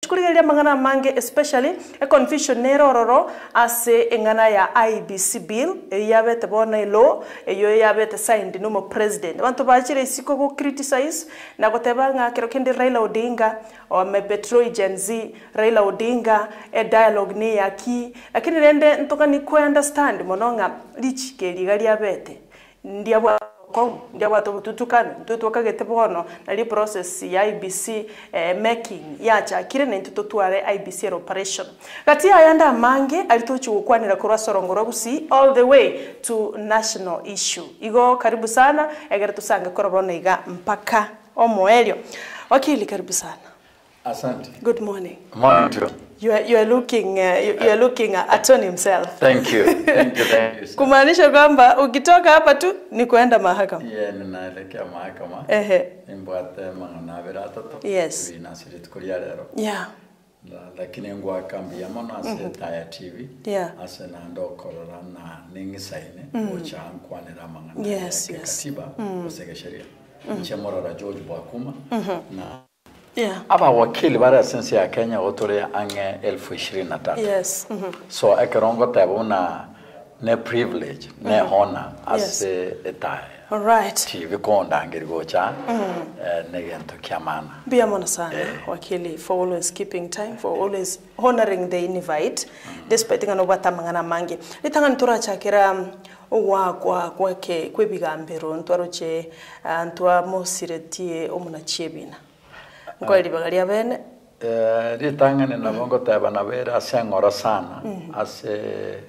chikuligeria mangana mange especially a confusion nerororo ase engana ya IBC bill yabete bona law eyo yabete signed no president abantu bachire isiko go criticize na goteba ngakero kende Raila Odinga o me Petro Gen Z Raila Odinga e dialogue ni yaki lakini rende ntoka ni ku understand mononga lichike ligali yabete ndiabwa ndiabwa tutukana tutwakagete bono na li process ya IBC making yacha kire na tututware IBC operation kati ayanda mange alitochi gukwanira kurwa sorongoro busi all the way to national issue igo karibu sana egere tusange korobona iga mpaka omoelio wakili karibu sana. Asante. Good morning. Morning to you are looking attorney himself. Thank you. Thank you. Kumaanisha kwamba ukitoka hapa tu ni kuenda mahakama. Ninaelekea mahakama. Nimbwate mangana beratato. Yes. Binasiri tukulia lero. Yeah. Lakini ngwa kambi ya mona ase Taya TV. Yeah. Ase na ndo korora na ningi saine. Ucha nkwanira mangana. Yes. Katiba. Osege sheria. Nchemorora George Bwakuma. Na yeah. Aba wakili bara sensi ya Kenya otore ange 1023. Yes. So ekerongo tabuna ne privilege ne honor as etaya. All right. TV konda ngirigocha ne gento kiamana. Bia mona sana wakili for always keeping time, for always honoring the invite despite ngano batamangana mange. Litanga ntura chakira wa kwake kwebigambero ntwaroche ntwa mosiretie omuna chebina. Ngwali bagalia bene ritangane na bongo taba na vera asengora sana ase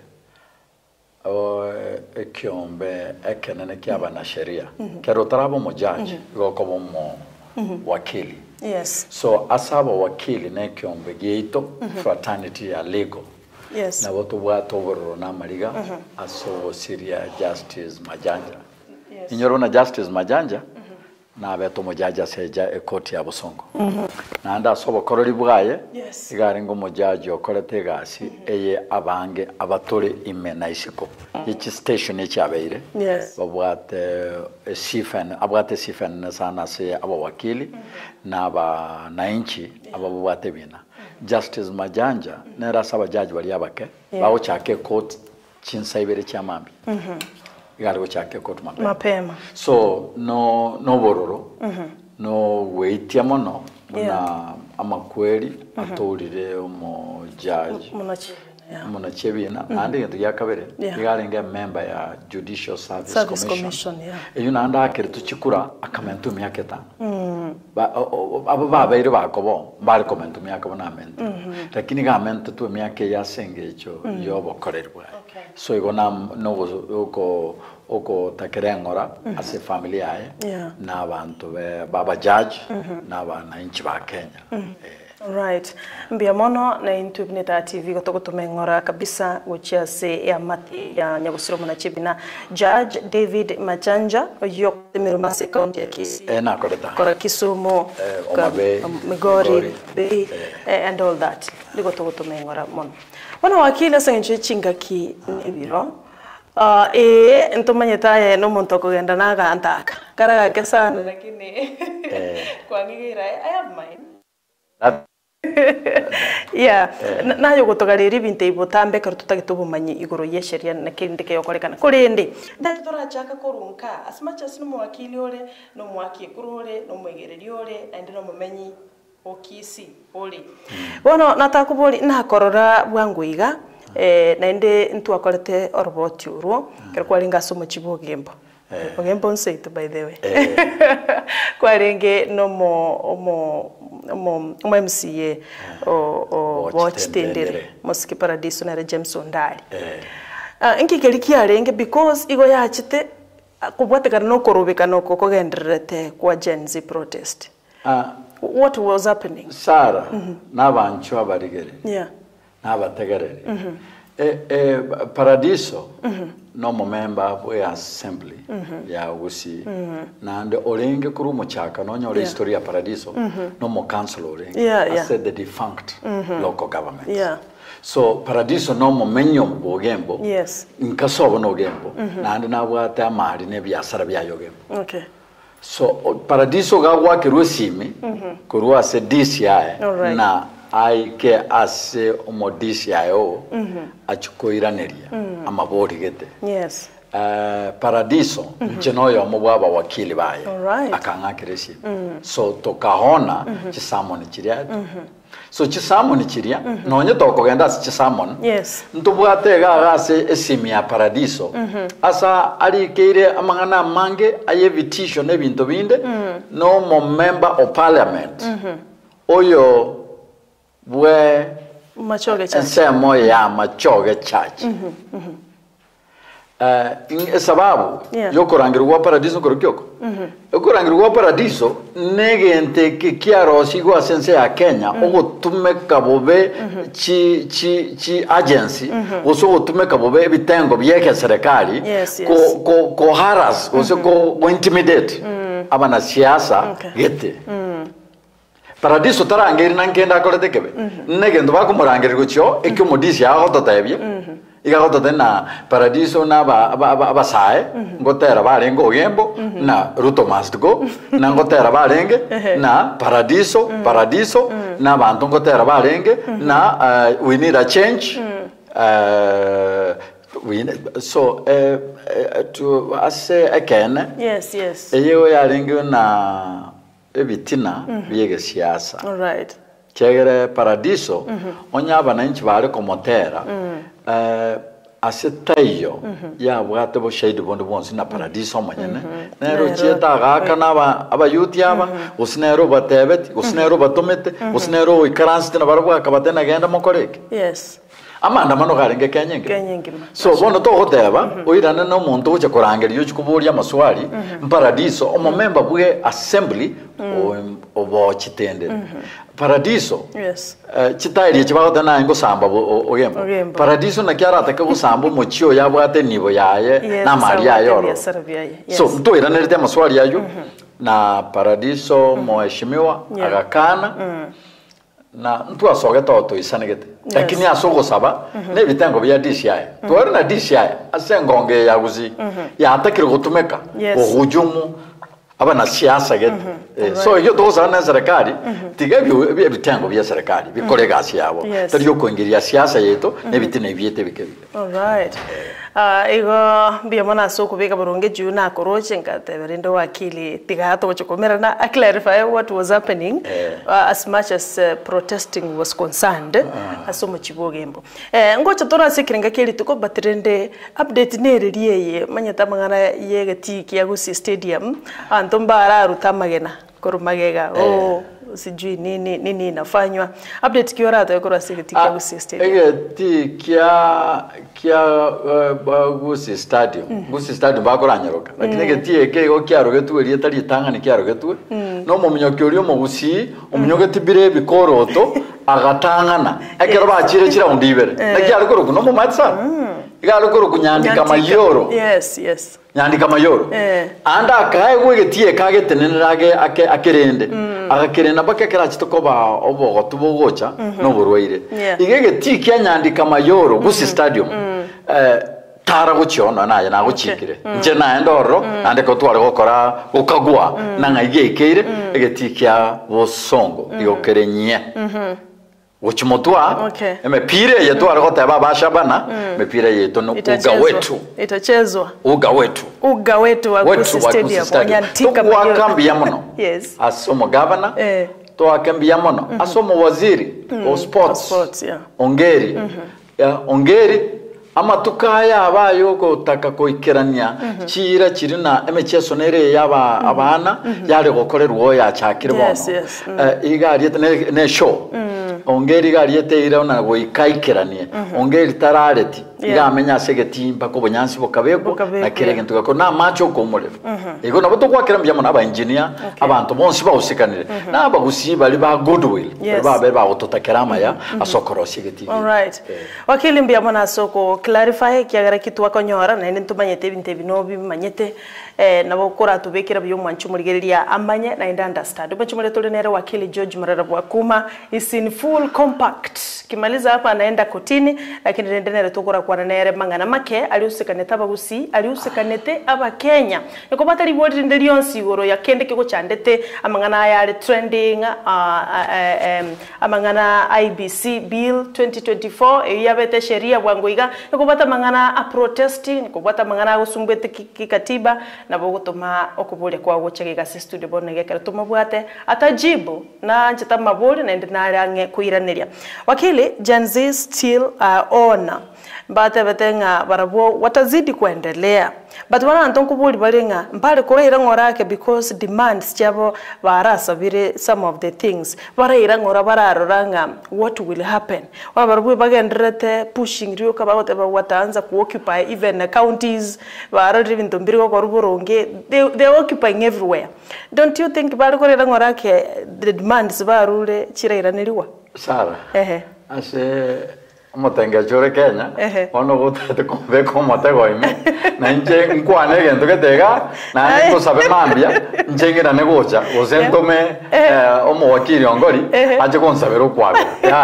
ekiombe ekenene kiaba na sheria kero tarabo mo judge goko mo wakili. Yes. So asaba wakili na ekiombe geito fraternity ya legal. Yes. Na watu watu na mariga aso Syria Justice Majanja. Yes. Inyorona Justice Majanja na beto mojaja seja ekoti ya Busongo. Na anda sobo korori bwaye. Yes. Igari ngo mojaji okorete gasi eye abange abatore imena isiko. Yichi station echi abeire. Yes. Babwate sifen abwate sifen na sana se abawakili na aba na inchi ababwate bina. Justice Majanja nera saba jaji bali abake bawo chake court chinsaibere chamambi. Igari chake court mapema. So no bororo no weitia mono na amakweli atorire omo judge muna chebina andi ndu yakabere igarenga member ya Judicial Service Commission eyuna anda akere tuchikura akamentu myaka 5 abo babaire bakobo bari komentu myaka bonamento lakini gamentu tu myaka ya sengecho yobo korerwa so igona no oko takerengora ase familia yae na abantu baba judge na bana inchi ba Kenya. Right. Mbia mono na Intubneta TV gotogotomengora kabisa gochia se ya mati ya Nyagusiro muna chibina Judge David Majanja yotemero mase county ya Kisii. Na koleta. Kora Kisumu, Migori, Bay and all that. Gotogotomengora mono. Wana wakili sangenje chinga ki nebiro. Ntomanyeta no muntu kugenda naga antaka. Karaga kesana lakini kwa ngigira I have mine. Yeah, na yo gotogarira binte ibotambe karuta tagitubumanyi igoro yesheria na kindike yokorekana kurinde ndatora chaka korunka as much as no mwakili ore no mwaki kurore no mwegereri ore and no mumenyi okisi ore bono natakuboli na korora bwanguiga na inde ntu akorete oroboti urwo kerkwaringa somo chibogembo ogembo nseito by the way kwarenge no mo MCA o watch tendere Mosque Paradiso na James Ondari nkigerikia renge because igo yachite kubwategana no korobeka no kogenderete kwa Gen Z protest. What was happening? Sara nabanchu abarigere. Yeah. Nabategerere. Paradiso no member we assembly ya usi na ande orenge kuru muchaka no nyore historia Paradiso no mo council orenge I said the defunct local government. Yeah. So Paradiso no mo menyo bogembo. Yes. Nkasobo no gembo na ande na bwata amari ne byasara bya yogembo. Okay. So Paradiso ga wa kirusimi kuruwa se DCI na aike ase omodisi ayo achikoiraneria amabori gete. Yes. Paradiso ncheno yo mubaba wakili baye akanga kiresi. So tokahona chisamoni chiria. So chisamoni chiria nonye tokogenda chisamoni. Yes. Ntubwate gase esimi ya paradiso. Asa ari keire amangana mange ayevitisho nebintu binde no mo member of parliament. Oyo bwe Machoge church. Nsemo ya Machoge church. Sababu yokorangirwa paradiso korokyoko. Yokorangirwa paradiso negente kiaro go asense ya Kenya ogotume kabobe chi agency oso otume kabobe bitengo byeke serikali ko harass oso ko intimidate abana siasa gete. Paradiso tarangeri nankenda kolete kebe negendo bakumurangirwa cyo ekyomodisi yaho totebye igagoto na paradiso na abasae ngotera barengo ogembo na Ruto must go na ngotera barenge na paradiso na abantu ngotera barenge na we need a change so to ase again yes eyo yarenge na ebitina byege siasa. All right. Chegere paradiso onyaba na nchi bare komotera asetayo ya bwate bo shade bondo bonsi na paradiso manyene nero cheta gaka na abayuti aba usinero batebet usinero batomete usinero ikaransi na barabwa kabatena genda mokoreke. Yes. Amanda mano garenge kenyenge so bono to goteba oirana no muntu uche kurangeri yo chikuburia maswali paradiso omo member bwe assembly obo chitende paradiso chitairi chibagote na ngo samba ogembo paradiso na kyara atake gusamba mochio yabwate nibo yaye na maria yoro so ntoira nerite maswali yayo na paradiso moheshimiwa agakana na ntu asoge toto isanegete lakini asogo saba ne bitengo bya DCI twari na DCI asengonge yaguzi ya atakire gutumeka ohujumu abana siasa gete so iyo doza na serikali tigabi bitengo bya serikali bikorega yabo tariyo koingiria siasa yeto ne bitine byete bikebi. All right. Ego biamana so kubeka boronge juu na koroche ngate berendo wakili tigato chokomera na clarify what was happening as much as protesting was concerned asomo chibogembo ngocha tora sekirenga keli tuko batrende update nereriye manyata mangana yege tiki ya Gusii Stadium antombara rutamagena korumagega sijui nini inafanywa update kiora atakora tiki ya Gusii Stadium tiki ya Gusii Stadium Gusii Stadium bakoranyeroka lakini getie kego kiarogetu eri etari tangani kiarogetu no mumunyoki ori mu Gusii umunyogeti bire bikoroto agatangana ekero bachire kira undibere nakiarukuru no mu matsa igarukuru kunyandika mayoro yes nyandika mayoro anda akae gwegetie kagetenenerage akerende agakerena bakekera chitokoba obogo tubogocha no burwaire igegeti kya nyandika mayoro Gusii Stadium tara guchiona naye naguchikire nje na ndoro ande ko twari gukora ukagwa na ngaigekeire egeti kya bosongo igokerenye Uchimotwa emepire yetu alikota baba shabana mepire yetu no uga wetu itachezwa uga wetu wa Gusii Stadium wanyantika wakambia mono asomo governor to akambia mono asomo waziri wa sports ongeri ongeri ama tukaya abayo ko taka koikerania chira chirina emecheso nere yaba abana yari gokorerwo ya chakire bono igari ne show ongeri gariete ira na goikaikeranie ongeri tarareti igamenya segetimba ko bonyansi bokabego na kirege ko na macho ko murero ego nabo to kwakira mbya mona aba engineer abantu bonsi bawusikanire na abagusi bali ba goodwill ba ototakera maya asokoro segeti. All right. Wakili mbya mona soko clarify kiagara kitu wakonyora na ine ntumanyete binte binobi manyete nabo kora tubekira byo mwanchu murigeria amanye na inda understand ubachumure tole nere wakili George Marara Bwakuma is in full full compact kimaliza hapa anaenda kotini lakini rendenere tukura kwa nere mangana make aliusikanete abagusi aliusikanete aba Kenya niko batari bodi ndelionsi goro ya kende kiko chandete amangana ya trending amangana IBC bill 2024 yabete sheria bwangoiga niko bata mangana a protesting niko bata mangana gusumbete kikatiba na bogutuma okubule kwa gochegega studio bonege kera tumabwate atajibu na njeta mabuli na ndinarange kuiraniria wakili Gen Z still on bate betenga barabo watazidi kuendelea but wana antonku buli balinga mbale kureira ngorake because demands chabo barasa bire some of the things bareira ngora bararoranga what will happen wa barabo bagendrete pushing rio kabaote wataanza ku occupy even counties barari bintu mbiri ko ruburonge they occupying everywhere. Don't you think bale kureira ngorake the demands barule chireiraniriwa Sara ase motenga chore Kenya ono gutete kombe komote goime na nje nkwane gento getega na nko sabe mambia njengira negocha gozentome omowakiri ongori aje konsabero kwabe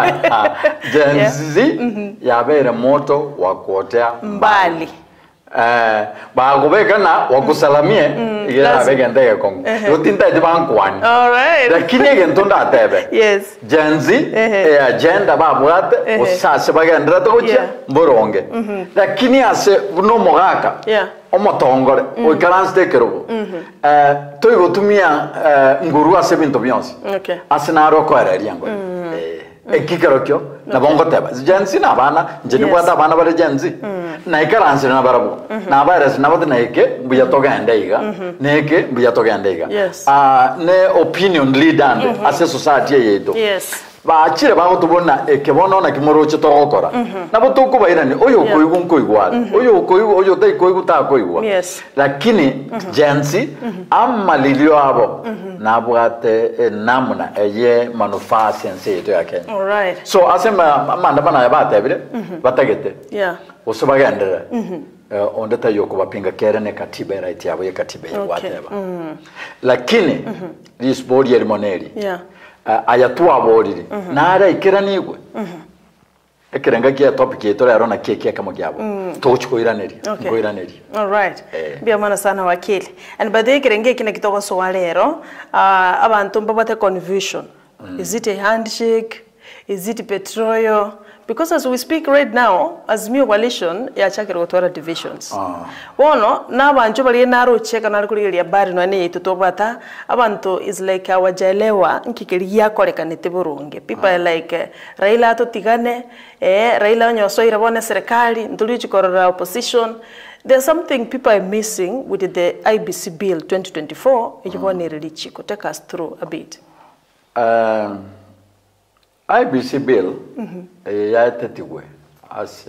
Gen Z yabere moto wa kuotea mbali bagobeka na wakusalamie igera begende kongo yotinda de bankwani all right lakini gento ndatebe yes Gen Z agenda babwate usase bagendera togoche mboronge lakini ase no mogaka omotongore oikaranste kerogo toigotumia nguru ase bintu byonse ase naro koereria ngo ekikerokyo na bongo teba Gen Z na bana njeni kwata abana bare Gen Z na ikaranse na barabo na virus na bote na eke buya togenda iga neke buya togenda iga ne opinion leader as a society yeto bachire bago tubona ekebono na kimoroche togokora nabo tukubairani oyo koigu nkoigwa oyo tai koigu ta koigwa lakini Gen Z amalilio abo na bwate namuna eye manufaa sense yeto ya Kenya all right so asema amanda bana ya batebire batagete usobagendera ondeta yoko bapinga kerene katiba right yabo ye katiba whatever lakini this body ya limoneri ayatua boriri nara ikiranigwe ekirenga kia topic yeto rero na keke kama gyabo tochikoiraneri ngoiraneri all right bia mana sana wakili and by the kirenge kina kitoko so walero abantu mbabate confusion is it a handshake is it petroleum because as we speak right now as Azimio coalition ya chakira gutwara divisions wono na banjo bali naro cheka na kuriria bari no ne tutobata abantu is like awajelewa nkikiria korekanete burunge people like Raila totigane Raila nyosoira bone serikali nduri chikorora opposition. There's something people are missing with the IBC bill 2024 ejibone rilichiko. Take us through a bit. IBC bill yatetigwe as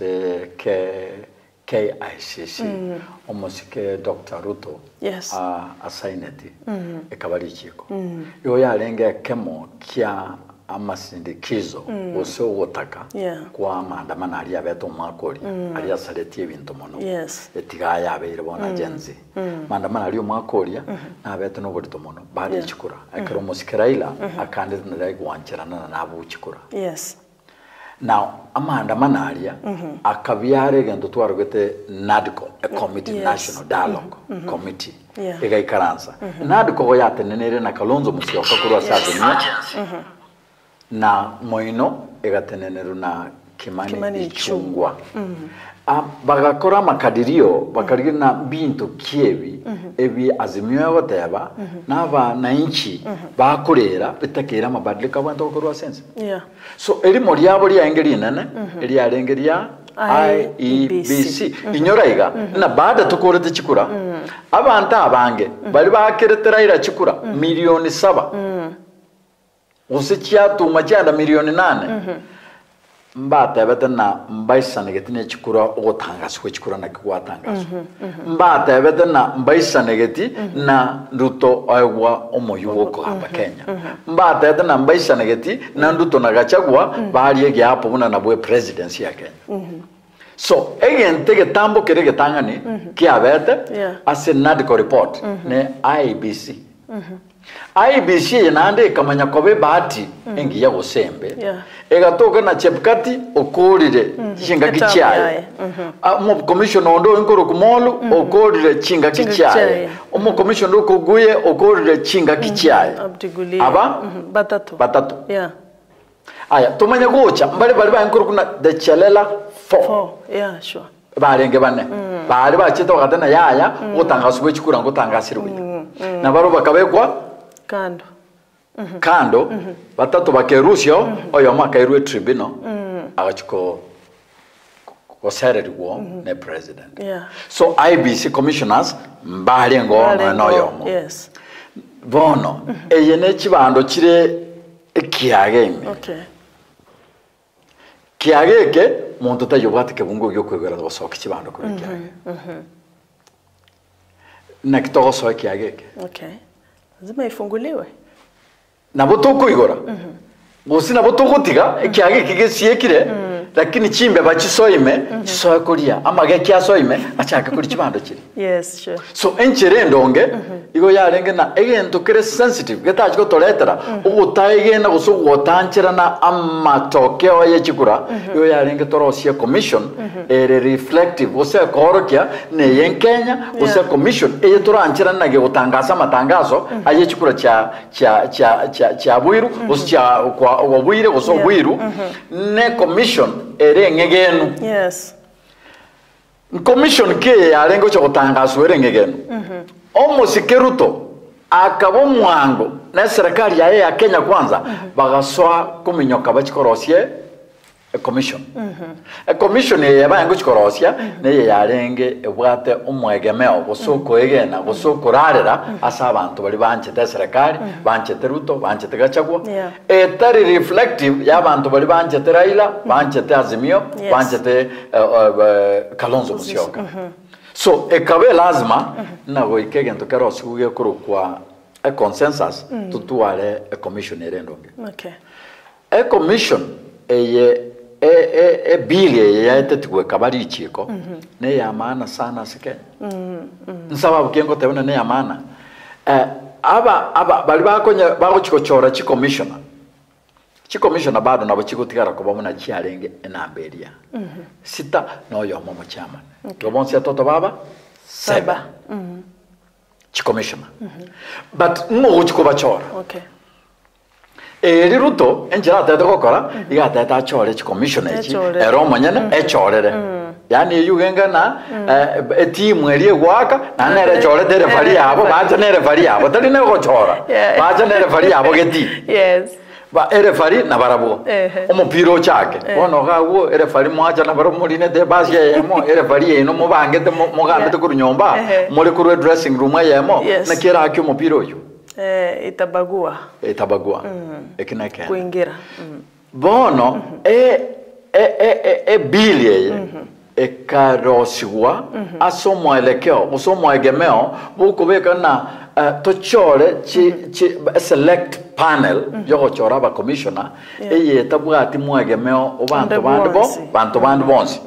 KICC almost Dr. Ruto assigned ekabali chiko yo yarenge kemo kya amasindikizo oso wotaka kwa maandamano ali abeto mwakoli ali asaleti ebintu mono etiga yabeire bona Gen Z maandamano ali mwakoli na abeto no borito mono bali chikura akero musikiraila akande ndai gwancherana na abo chikura now amaandamano ali akabyare gendo twarugete NADCO a committee national dialogue committee ega ikaransa NADCO go yatenenere na Kalonzo Musyoka kurwa sasa na moino egateneneru na Kimani Ichung'wah bagakora makadirio bakarigina bintu kiebi ebi Azimio yoteba naba na inchi bakorera bitakira mabadilika abantu okorwa sense so eri muri yabo lyangeri nane eri yarengeria IEBC inyoraiga na baada tukorete chikura abantu abange bali bakeretera ira chikura milioni 7 usikia tumajanda milioni 8 mbata yabetana mbaisa negetine chikura otangaswe chikura na kwatangazwa mbata yabetana mbaisa negeti na Ruto aywa omoyuko hapa Kenya mbata yabetana mbaisa negeti na Ruto nagachagwa bali yege hapo buna na bwe presidency ya Kenya so again tege tambo kerege tangani kiabete as a NADCO report ne IBC IBC nande kamanya kobe bahati engi ya gosembe egatoka na Chebukati okorire chinga kichaye mo commission ondo inkoro kumolu okorire chinga kichaye omo commission ndo guye okorire chinga kichaye aba batatu aya tumanya gocha mbali ba inkoro kuna the Chelela 4 sure barenge bane bari bachita wakatana yaya utangasubwe chikura ngo tangasirwe na baro bakabekwa kando batatu bakerusyo oyo makairwe tribunal agachiko osereri wo ne president so IBC commissioners mbali ngo noyo bono eyene chibando chire kiageme kiageke muntu tayobwatike bungo gyo kwegera gosoka chibando kuri kiageke na kitoso kiageke zima ifunguliwe nabo tokuigora gusi nabo tokutiga kiage kigesiekire lakini chimbe bachisoime chisoya kulia amage kyasoime achaka kuri chibando kiri sure so enchere ndonge igo yarenge na egento kire sensitive getacho toletera ugutaige na gusugotanchira na amatokeo yechikura igo yarenge torosia commission ere reflective ose korokia ne yenkenya ose commission eye toranchira na ge gutangasa matangazo ayechikura cha bwiru ose kwa obwire ose bwiru ne commission ere ngegenu commission ke yarengo cyo gutangaza ere ngegenu omusikeruto akabo mwango na serikali ya Kenya kwanza bagaswa kuminyoka bachikorosie commission commission yabango chikorosia ne yarenge ebwate umwegemeo gusoko egena gusoko rarera asa abantu bali banchete serikali banchete Ruto banchete Gachagua etari reflective y'abantu bali banchete Raila banchete Azimio banchete Kalonzo Musyoka so ekabe lazima nago ikegento karosi uge kurukwa a consensus tutuare a commission erendonge commission eye bilie ya etetikwe kabari chiko ne ya maana sana sikenya nsababu kengo tebona ne ya maana aba bali bakonya bako chikochora chi commissioner bado nabo chikotigara ko bamuna chiarenge enamberia sita no yo momo chama robonsi atoto baba seba chi commissioner but ngo chikoba chora Ruto enjira tete gokora igata ta chore chi commissioner chi ero manyana echorere yani yugenga na team eri gwaka na nere chore dere fari yabo baje nere fari yabo tari ne gochora baje nere fari yabo geti ba ere fari na barabo omupiro chake ono gawo ere fari mwacha na barabo muline de basya yemo ere fari eno mubange te mugambe te kurunyomba muri kuru dressing room yemo na kera akyo mupiro yo itabagua ekinake kuingira bono bilie ekarosiwa asomo elekeo usomo egemeo bukubeka na tochore chi select panel yogo chora ba commissioner eye tabwati mwegemeo bantu bandu bonsi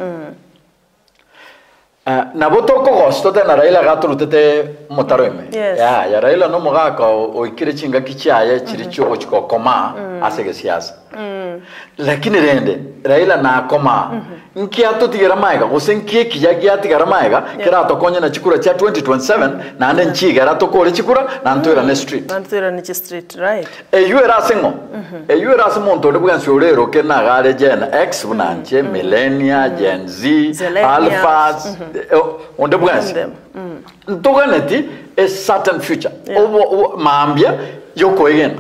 na botoko gosto tena Raila gaturutete motarome ya Raila no mogaka oikire chinga kichaye chiricho ochiko koma asege siasa lakini rende Raila na koma nki atotigera maiga osenkie kijagi atigera maiga kera tokonya na chikura cha 2027 na ande nchiga ratokore chikura na ntoira ne street right yuera sengo yuera semonto de bwansi orero kena gare gen X bunanche millennia Gen Z alphas on the bwansi ntoganeti a certain future maambia yoko again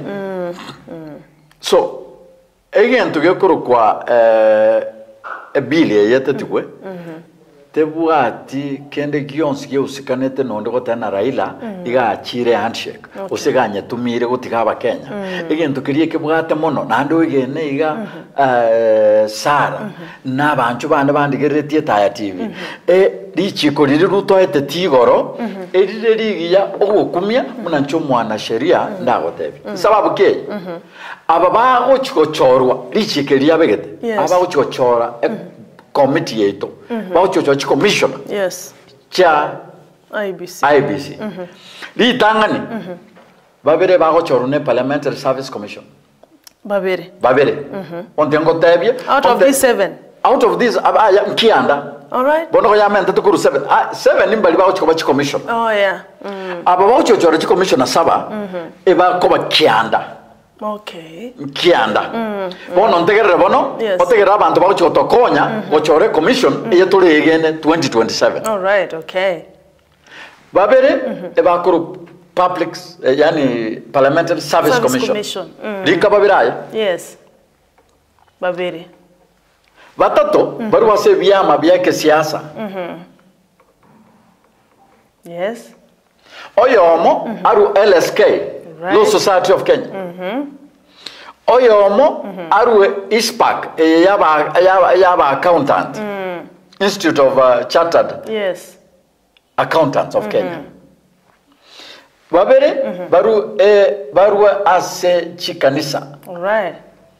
so again tugekoro kwa bilie yetetikwe tebwati kende gionsi geusikanete nonde gotana Raila iga achire handshake usiganye tumire gutigaba Kenya egento kirie kebwate mono nando igene iga Sara na bantu bande bandigeretie Taya TV lichiko liri Ruto etetigoro erire ligiya ogukumia munancho mwana sheria ndagotebi sababu ke aba bago chikochorwa lichike liabegete aba go chikochora committee yeto bawo chi commission cha IBC litangani babere bagochorune Parliamentary Service Commission. Babere. Ontengo tebye. Out of these 7. Out of these, kianda. All right. Bono ya mente tukuru 7. 7 nimbali bagochikoba chi commission. Oh yeah. Aba bagochora chi commission na 7 eba koba kianda. Okay. Kianda. Bono ntegerere bono. Otegerera abantu bagochikotokonya gochore commission eyetule egene 2027. All right, okay. Babere eba kuru public yani Parliamentary Service Commission. Lika babiraye? Yes. Babere. Batato baru wase vyama vyake siasa. Yes. Oyomo aru LSK, Law Society of Kenya. Oyomo aru ISPAC, yaba accountant. Institute of Chartered Accountants of Kenya. Babere baru ase chikanisa. All right.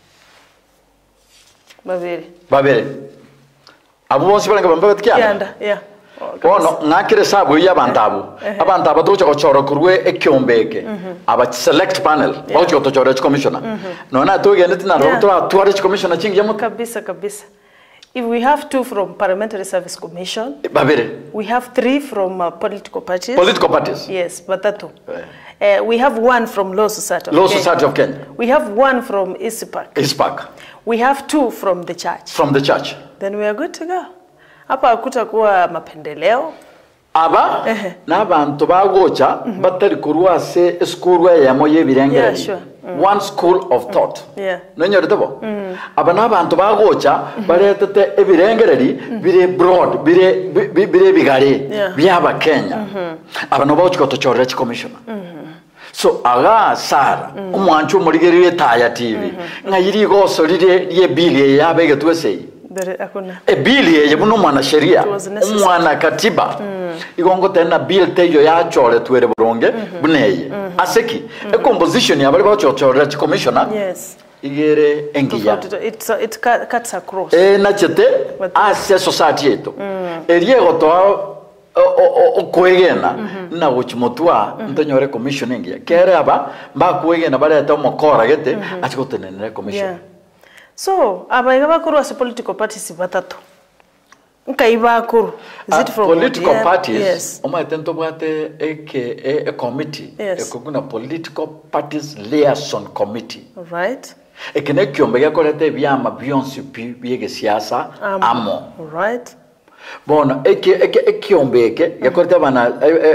Babere. Abu bonsi bana ngamba Kianda. Yeah. Ono ngakire sabu yabantabu. Abantabu to choro kurwe ekyombeke. Aba select panel. Bawo to choro commissioner. No na to gende tina ro to tuare commissioner chingi yamu kabisa. If we have 2 from Parliamentary Service Commission, Babere. We have 3 from political parties. Political parties. Yes, batatu. We have 1 from Law Society of Kenya. We have 1 from ISPAC. We have 2 from the church. Then we are good to go. Hapa hakutakuwa mapendeleo. Aba na abantu bagocha batari kurwa se school ya moye birengere. One school of thought. Nonyo retabo. Aba na abantu bagocha baretete ebirengereri bire broad bire bigare byaba Kenya. Aba no bagocha tochora chi commissioner. So aga sara umwanchu murigerire taya TV ngayiri goso rire bili yabege twese bili ye buno mwana sheria umwana katiba igongo tena bill teyo ya chore twere buronge buneye aseki a composition ya bali bachochora chi commissioner igere engiya it cuts across na chete ase society yetu eriego to okwegena na guchimotwa ntonyore commissioning ya kere aba mba kwegena bareta omokora gete achikotenene commission. So aba bakuru as political parties batatu nkaiba kuru is it from political parties omatento bwate a committee ekoguna political parties liaison committee. All right. Ekene kyombe yakorete byama byonsi byege siasa amo. All right. Bona ekiombeke yakorete bana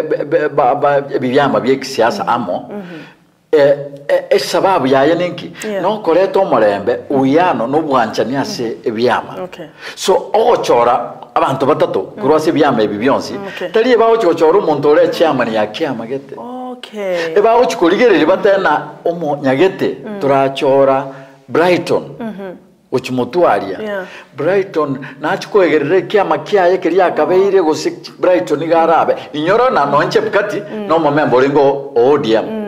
byama byege siasa amo. Sababu yaye ninki no koreto omorembe uyano no bwanchani ase ebyama. So ogochora abantu batatu kurwase byama ebibyonsi tali bawo chochora umuntu ore chairman ya kyama gete. Okay. Bawo chikoligerere batena omo nyagete turachora Brighton. Uchimotwaria Brighton nachikoegerere kyama kyaye kiriya kabeire gose Brighton igarabe inyoro na nonche bukati no momembo lingo ODM.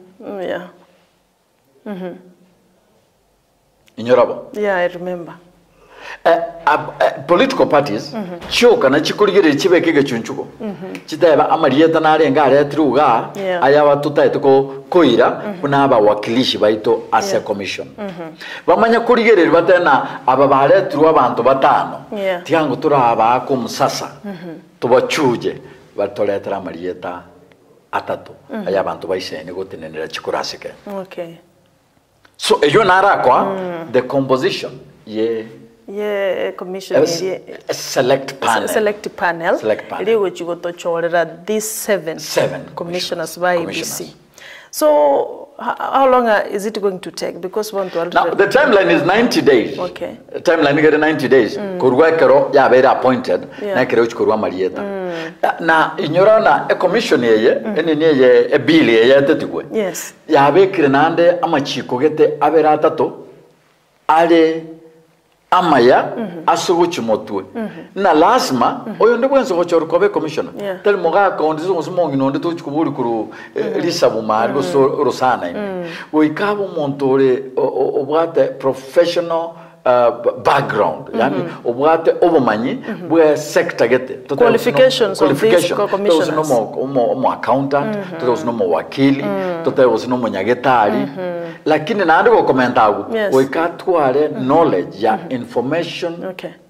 Inyorabo. Yeah, I remember. Political parties choka na chikurigere chibekege chunchuko chitaba amariyeta narenga aretruga ayaba tutaitoko koira kunaba wakilishi baito ase commission bamanya kurigere batena aba baretru abantu batano tiango turaba ko musasa tubachuje batoletera amariyeta atatu ayabantu baisene gotenenera chikurasike. Okay. So eyo nara kwa the composition commission a select panel. Iliwe chigotochorera these 7 commissioners by IEBC. So how long is it going to take? Because now the timeline is 90 days. Okay. The timeline is 90 days. Kurwekero ya bera appointed na kero chikurwa marieta. Na inyorana a commission yeye enenye a bill yeye tetikwe. Yes. Ya bekire nande amachiko gete abera atatu ale amaya asubuchi motwe na lazima oyo ndebwenzo gochoro kobe commissioner tel moga kondizo ngosmongi nonde to chikubuli kuru lisabu mari go rosana oikabo montore obwate professional background yani obwate obumanyi bwe sector gete qualifications of these commissioners no accountant no wakili no munyagetari lakini naandi go komentagu wikatware knowledge ya information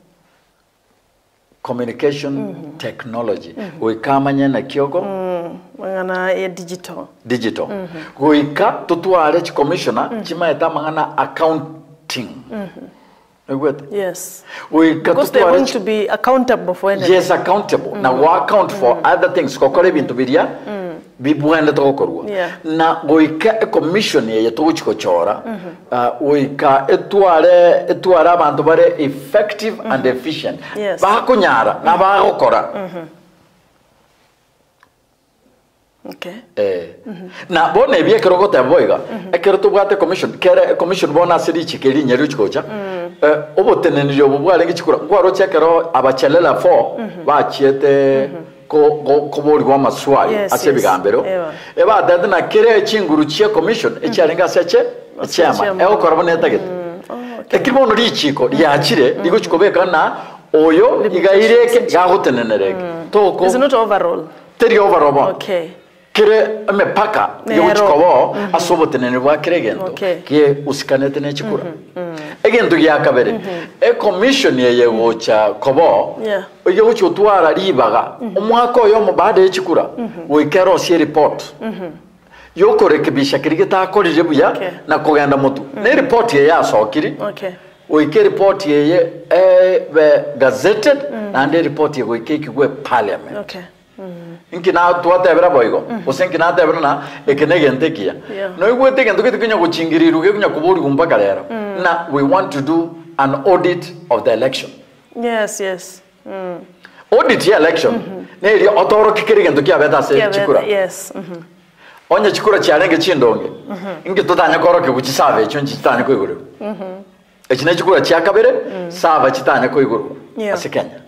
communication technology wikamanya na kyogo mangana ya digital wika tutware chi commissioner chimaeta mangana accounting yes because they're going to be accountable for anything. Yes, accountable na we account for other things kokore bintu biria bibuende tokorwa na wika commission ye tuchiko chora wika etware abantu bare effective and efficient ba kunyara na ba gukora na bone bie kerogota boiga ekero tubwate commission bona siri chikeri nyeru chikocha oboteneniro bubware ngikikura ngwaro chekero abachelela 4 bachiete ko bori wa maswali ase bigambero eba dade na kere chinguru chie commission echarenga seche chairman ekora boneta gete ekirimo no richiko ryachire riguchikobeka na oyo igaireke gagotenenereke toko is not overall teri overall kire mepaka yochikobo asobotenene bwa kiregento kie usikanete ne chikura egento gya kabere commission ye gocha kobo oyo chotwara ribaga omwaka oyo mubade echikura wikero sie report yokorekebisha kirigeta akorije buya na kugenda mutu ne report ye yasokiri wike report ye be gazetted and report ye wike kigwe parliament inkina tuatebera boigo osenkina tebera na ekenegente kia no igwete gento kitikinya guchingiriruge kunya kuburi gumpaka rero na we want to do an audit of the election yes audit ya election ne ri otoro kikiri gento kia beta se chikura onye chikura chiarenge chindonge ingi tutanya koroke kuchisave echo nchitanya kwiguru echine chikura chiakabere sava chitanya kwiguru asekenya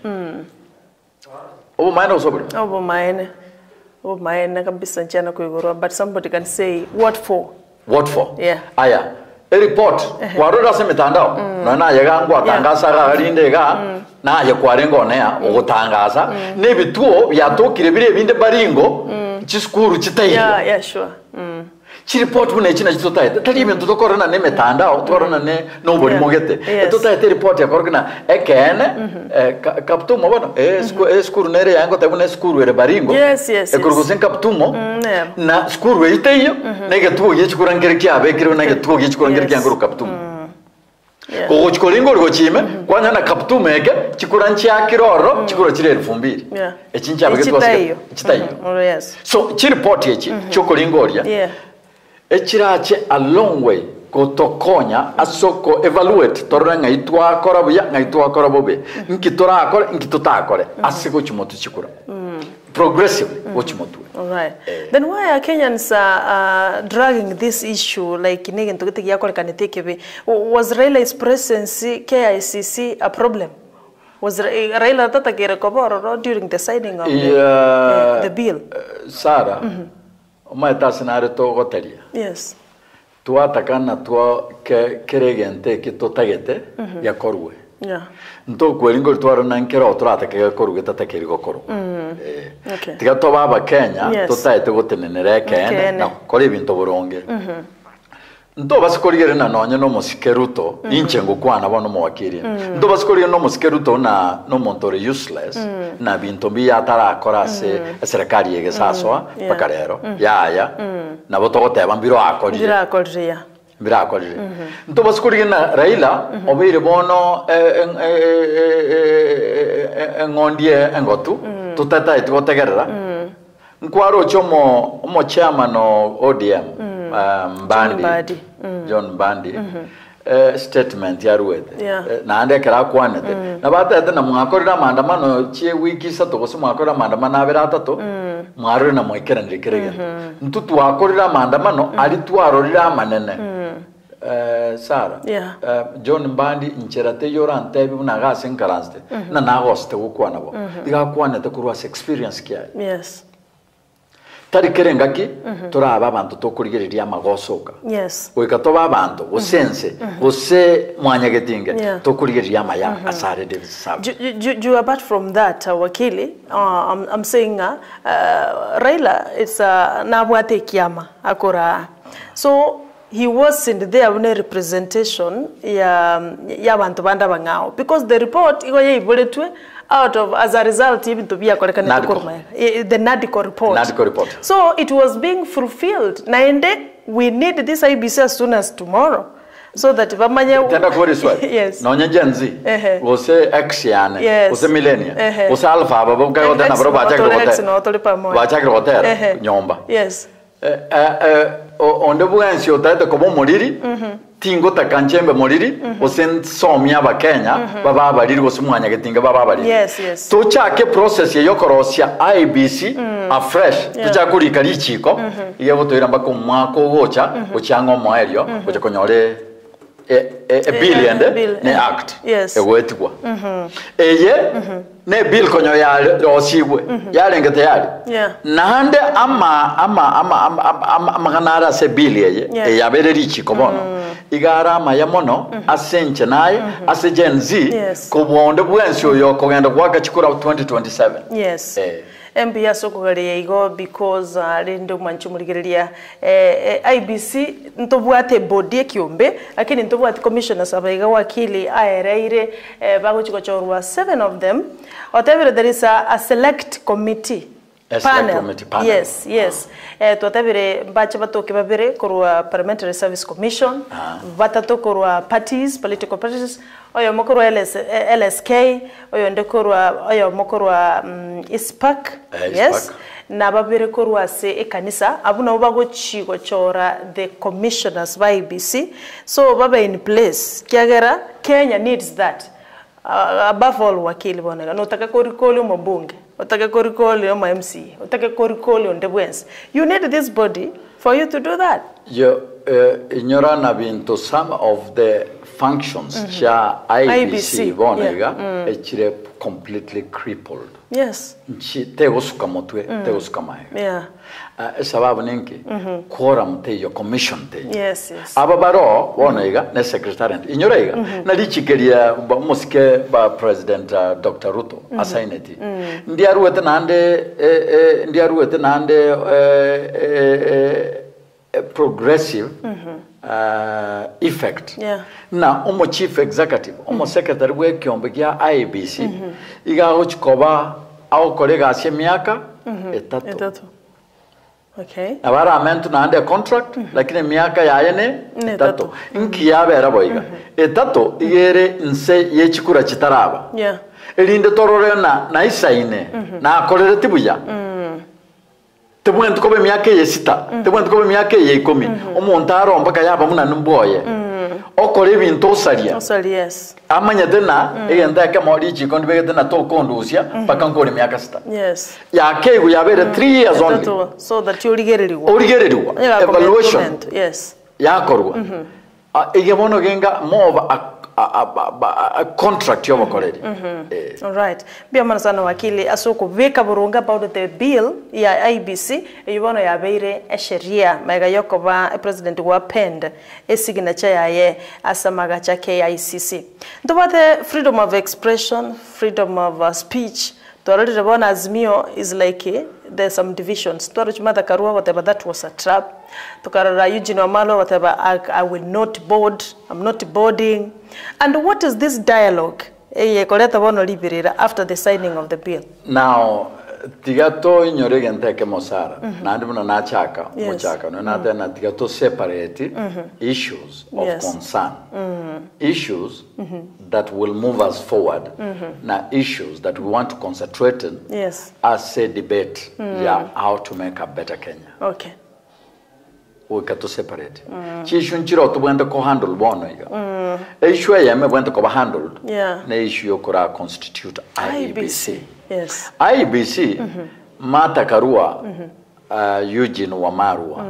Obo maene kabisa nchana kuigorwa, but somebody can say what for? Yeah. Aya. A report. Warura se mitandao. Na yegangwa tangaza garinde ga na yekwarengo nea ogotangaza. Ne bituo yatokire bire binde baringo chiskuru chitayi. Yeah, sure. Chi report bune china chitotaye. Tali ibintu tokorana ne mitandao, tokorana ne nobody mogete. Totaye te report yakorana ekene kaptumo bano skuru nere yango tabune skuru ere baringo. Yes. Ekurgusen kaptumo na skuru eiteyo nege tuo yechikurangira kyabe kiro nege tuo yechikurangira kyanguru kaptumo. Ko chikolingo rwochime kwanya na kaptumo eke chikuranchi akiroro chikuro chire 2000. Echincha bagetwase chitayo. Yes. So chi report yechi chokolingoria. Yeah. Echirache a long way kotokonya asoko evaluate toranga itwa kora buya ngaitwa kora bobe nkitora akora nkitota akore asiko chimoto chikura progressive ochimoto. All right. Then why are Kenyans dragging this issue like negento gete yakore kanetekebe? Was Raila's presidency KICC a problem? Was Raila tatakere koboro during the signing of the bill? Sarah Omaeta scenario to goteria. Yes. Tuatakana tua keregente kitotagete yakorwe. Yeah. Nto kwelingo twaro nankero turatake koruge tatakeri gokoro. Okay. Tigato baba Kenya totaete gotenenere kene na kore bintu boronge. Ndo basikorigere na nonye no musikeruto inche ngukwana bono mwakiri. Ndo basikorigere no musikeruto na no montore useless na bintu bi atara akorase serikali yege saswa pakarero ya na botogote bambiro akori. Bira akori. Ndo basikorigere na Raila obire bono ngondie ngotu tutata itotegerera. Nkwaro chomo mo chairman ODM Mbandi John Mbandi statement ya ruwete na ande kera kwanete na batete na mwakorira maandamano chie wiki sato gosu mwakorira maandamano abera atatu mwarure na mwekera ndikirege ntutu wakorira maandamano ali twarorira manene Sara John Mbandi ncherate yorante bibuna gase nkaranste na nagoste gukwana bo diga kwanete kurwa experience kya tari kerengaki turaba abantu tokurigereria amagosoka yes oikato abantu usense use mwanyagetinge tokurigeria amaya asare de sab apart from that wakili I'm saying Raila it's nabwate kiama akora so he wasn't there when representation ya bantu banda bangao because the report igo yiboletwe out of as a result even to be akolekana the NADCO report. So it was being fulfilled naende we need this IBC as soon as tomorrow so that vamanya tenda kuriswa yes no nyenzi wose x yani wose millennial wose alpha babo kayo tena bro bachakira hotel nyomba yes onde buensi otate como moriri tingo takanchembe moriri osen somya bakenya baba bariri gosumwanya getinga baba bariri yes to chake process ye yokorosia IBC afresh tuchakurika lichiko iyo botoira mbako mwako gocha ochango moerio ocha konyore a billion ne act ewetikwa eye ne bill konyo ya osigwe yarenge tayari nande ama kanara se bill eye yabere lichiko bono igara ama ya mono asenche naye ase Gen Z ko bonde bwensi oyo kogenda kwaka chikura 2027 yes MPya sokogale igo because rendo manchumuligereria IBC ntobwate body ekiombe lakini ntobwate commissioners abaiga wakili aereire bagochikochorwa 7 of them whatever there is a select committee panel. Yes. Tuatavire bache batoke babere korwa Parliamentary Service Commission, batatu korwa parties, political parties, oyo mokorwa LSK, oyo ndekorwa oyo mokorwa ISPAC. Yes. Na babere korwa se ekanisa abuna ubago chigochora the commissioners by IBC. So baba in place. Kiagera Kenya needs that. Above all wakili bonega no taka korikoli mbunge utake korikoli oma MC utake korikoli on the wens you need this body for you to do that ignora na bintu some of the functions cha IBC bonega echire completely crippled yes tego sukamotwe tego sukamaye sababu ninki quorum te yo commission te yes ababaro bonega ne secretariat inyorega na lichikeria musike ba president Dr. Ruto assignati ndiaruete nande progressive effect na omo chief executive omo secretary we kyombe kya IBC igaho chikoba au kolega asye miaka etatu okay abara amentu na ande contract lakini miaka yaene etatu inki yabera boiga etatu igere nse yechikura chitaraba elinde torore na isaine na akorere tibuya tebwentu kobe miaka ye sita tebwentu kobe miaka ye 10 omuntu aromba kayaba muna numboye okore bintu osalia yes amanya tena egenda ke mori chikondi begete na to kondusia paka nkore miaka sita yes ya kegu yabere 3 years only so that you origereriwa evaluation yes yakorwa igebono genga more a contract yobakoreri all right bia mana sana wakili asoko veka burunga about the bill ya IBC yibono ya beire sheria mega yokoba president wa pend signature yaye asamaga cha KICC ndobate freedom of expression freedom of speech already the azimio is like there's some divisions chumada karua whatever that was a trap tukarara Eugene Wamalo whatever I will not board I'm not boarding and what is this dialogue koleta bono liberira after the signing of the bill now tigato inyorege nteke mosara nandi muna nachaka mochaka no na tena tigato separate issues of concern issues that will move us forward na issues that we want to concentrate in as a debate how to make a better Kenya okay we kato separate chishu nchiro to bwenda ko handle bono iga issue ya me bwenda ko handle na issue yokora constitute IBC yes IBC mata karua Eugene Wamarwa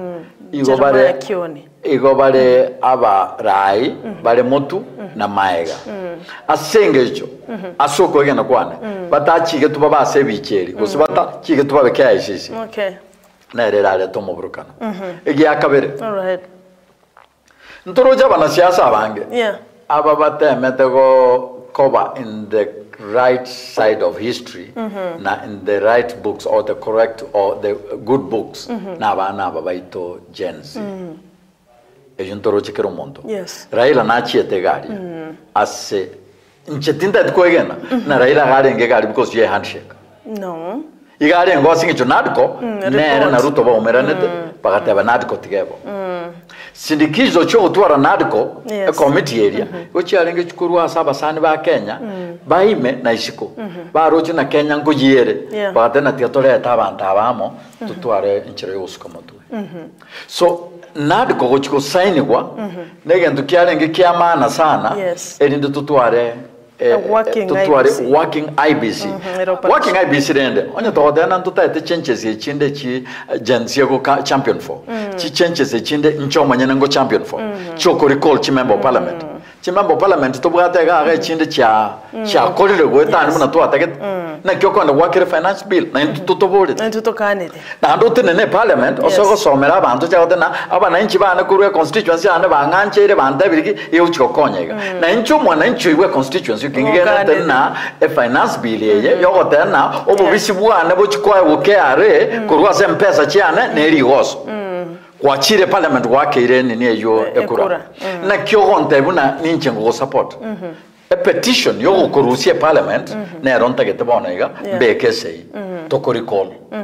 igobare aba rai bare motu na maega asengejo asoko gena kwane batachige tuba base bicheri gusibata chige tuba beke ICC okay na rerare to muburukano igi akabere All right. ntoroja bana siasa bange Yeah. aba batemete go cover in the right side of history na in the right books or the correct or the good books na bana baito gens ejuntoro chikero mondo Yes. Raila na chiete gari asse nchetinda tkoegena na Raila gari ngegari because ye handshake No. igari ngo singi jonadko nere na Ruto ba umeranete pagateba nadko tigebo sindikizo cyo gutwara nadko Yes. committee area uchiarenge chukuru asaba sani ba Kenya baime na ishiko baroche na Kenya ngo yere Yeah. bagatena tiatore tabanta abamo tutware inchire yosuka motu so nadko gochiko sainigwa negento kiarenge kiamana sana Yes. erinde tutware working tutware IBC. working IBC working IBC rende onye to dena ntutaite changes echinde chi gensia go champion for chi changes echinde nchomanya ngo champion for choko recall chi member of parliament chi member of parliament to bwate ga echinde cha kolire go etani muna to atake na kyoko na working finance bill na tutobole And to kanide. na ndo tene parliament osoko somera abantu cha odena abana inchi bana kurwe constituency ane banganchere banda biriki euchiko konyega na incho mwana incho iwe constituency kingena tena e finance bill ye yogo tena obubisi bwana bochikwa bukare kurwa se mpesa chiane neri goso kwachire parliament wake irene ni eyo ekura na kyogonte buna ninche ngo support a petition yogo kurusia parliament na ronta gete bona iga bekese to recall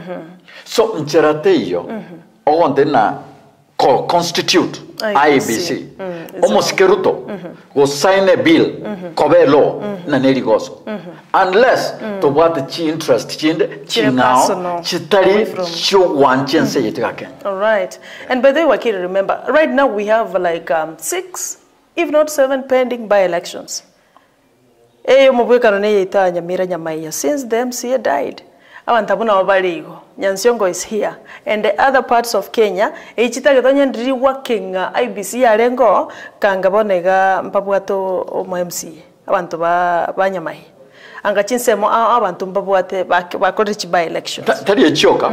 so ncherate iyo ogonte na constitute IBC almost keruto go sign a bill kobe law na nerigoso unless to what chi interest chinde chingao chitari sho wanchense yetake. All right. And by the way, Wakili, remember, right now we have like 6, if not 7 pending by-elections. Eyo mubwekano ne yita Nyamira Nyamaiya since the MCA died. Awantabuna wabaligo. Nyansiongo is here. And the other parts of Kenya, ichita getonya ndiri working IBC yarengo kangabonega mpabwato omo MCA. Abantu ba Nyamaiya. Angachinsemo abantu mpabwate bakorichi by elections. Tari echoka.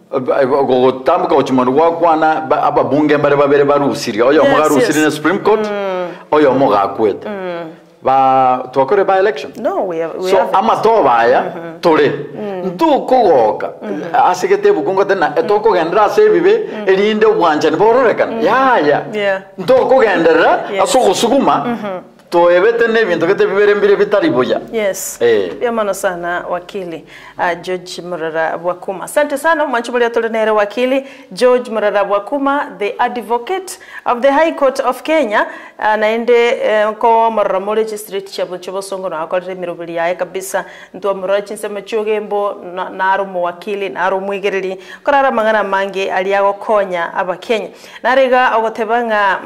Go tambuka ochimano wakwana ababunge mbare babere barusiri. Oyo mugarusiri na Supreme Court. Oyo mugakwete. Ba twakore by election. No, we have amatobaya tore ntukugoka asigete bukungo tena etoko gendera sebibe erinde ubwanje nibororekana ya ntoko gendera asogusuguma to ebete nebintu kete bibere mbire bitariboya. Yes. Yamano sana Wakili George Murara Bwakuma. Asante sana mwanchubuli atolenere Wakili George Murara Bwakuma, the advocate of the High Court of Kenya, naende ko Maramoja District chabuchobo songo na akolere mirubili yae kabisa ntuwa murachi nsema chugembo naru mwakili naru mwigerili korara mangana mange aliyago konya aba Kenya narega ogotebanga